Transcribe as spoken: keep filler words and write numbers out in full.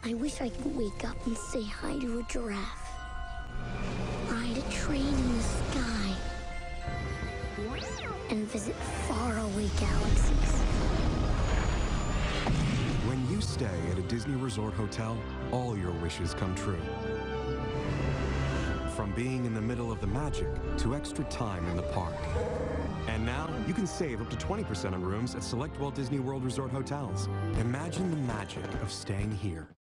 I wish I could wake up and say hi to a giraffe. Ride a train in the sky. And visit faraway galaxies. When you stay at a Disney Resort hotel, all your wishes come true. From being in the middle of the magic to extra time in the park. And now, you can save up to twenty percent on rooms at select Walt Disney World Resort hotels. Imagine the magic of staying here.